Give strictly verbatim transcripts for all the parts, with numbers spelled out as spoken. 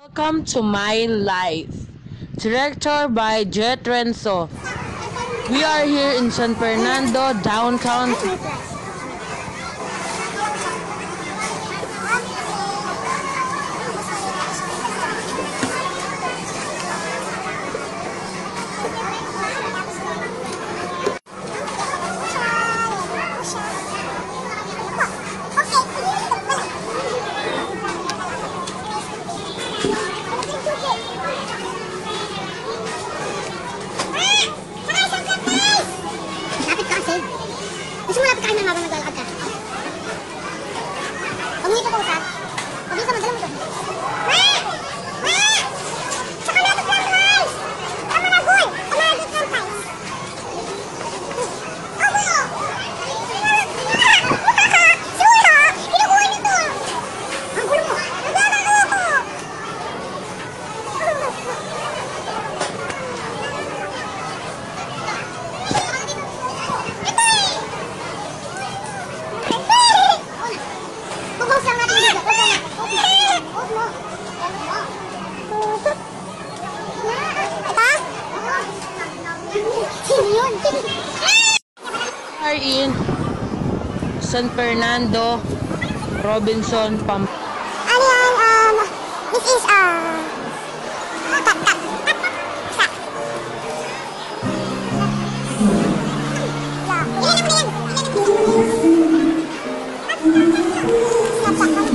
Welcome to My Life, directed by Jet Renzo. We are here in San Fernando, downtown. Gusto mo lapit ka rin habang naglalakad ka? Huwag mo ito po, Sat. Huwag mo sa madala mo ito. Ma! Ma! Saka lapit lang, guys! Tama na, boy! Kumalit lang, guys! Oh, boy, oh! Sura! Pinukuha nito! Ang gulo mo! Naglalaro ako! We are in San Fernando, Robinson, Pam. Ano yan? Um, this is, uh, cut, cut. Stop. Ilan ako na yan? Stop, stop.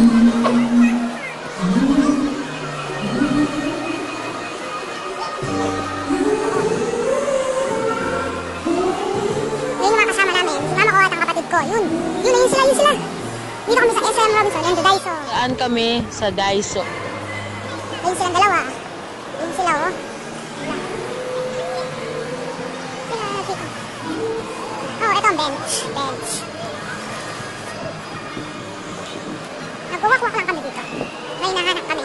Ko. Yun. Yun na yun sila, yun sila. Dito kami sa S M Robinson and the Daiso. Saan kami? Sa Daiso. Ayun silang dalawa. Yun sila, oh. Oh, ito ang bench. Bench. Nagwawak-wak lang kami dito. May nahanap kami.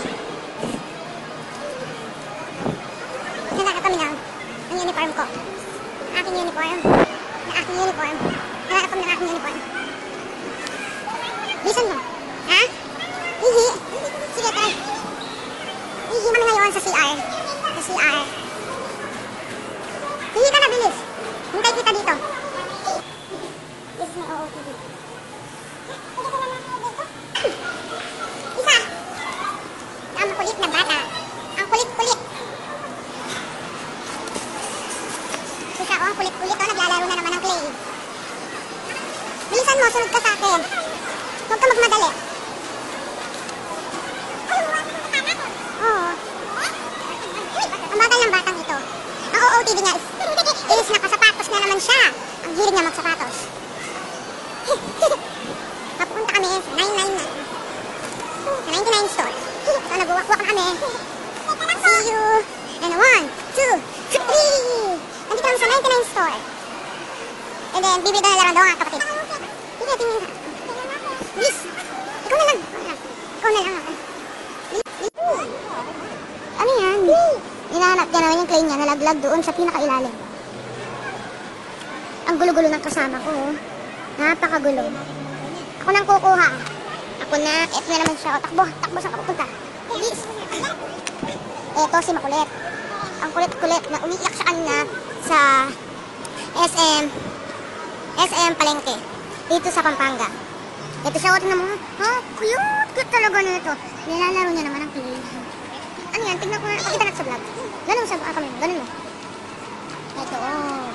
Nahanap kami ng ang uniform ko. Aking uniform. Na aking uniform. Nahanap kami ng aking uniform. Listen mo. Ha? Hihi. Sige, try. Hihi kami ngayon sa C R. Sa C R. Hihi ka na, bilis. Hintay kita dito. This is my O O T V. Isa. Ang kulit na bata. Ang kulit-kulit. Isa, oh, ang kulit-kulit. Oh, naglalaro na naman ng clay. Bilisan mo, sunod ka sa akin. Huwag ka magmadali. Oo. Ang bagal ng batang ito. Ang O O T V niya is, is nakasapatos na naman siya. Ang hilig niya magsapatos. Papunta kami sa nine nine nine. Sa ninety-nine store. So, nag-walk-walk na kami. See you. And one, two, three. Nandito kami sa ninety-nine store. And then, bibili na laro daw nga, kapatid. Sige, tingin ka. Please. Ikaw na lang. Ikaw na lang. Ano yan? Hinahanap niya naman yung clay niya. Nalaglag doon sa pinakailalim. Ang gulo-gulo ng kasama ko. Napakagulo. Ako nang kukuha. Ako na. Eto na naman siya. O, takbo. Takbo saan ka pupunta. Please. Eto si Makulit. Ang kulit-kulit na umiiyak siya kanina sa S M S M Palengke. Dito sa Pampanga. Ito siya, tingnan mo. Ha? Cute! Cute talaga na ito. Nilalaro niya naman ang clay. Ano yan? Tignan ko na. Pakita natin sa vlog. Ganun sa kami. Ganun mo. Ito, oh.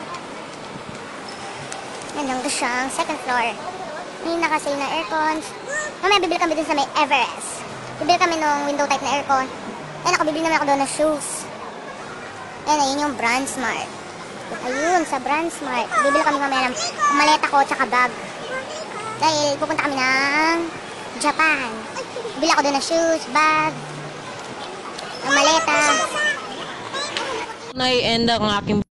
Nandang ko siyang second floor. May nakasay na aircons. Mamaya bibili kami dun sa may Everest. Bibili kami nung window type na aircon. Ayun ako, bibili naman ako doon ng shoes. Ayun, ayun yung Brand Smart. Ayun, sa Brand Smart. Bibili kami mamaya ng maleta ko tsaka bag. Dahil pupunta kami ng Japan. Bibili ako doon ng shoes, bag, ng maleta. Nai-end ang aking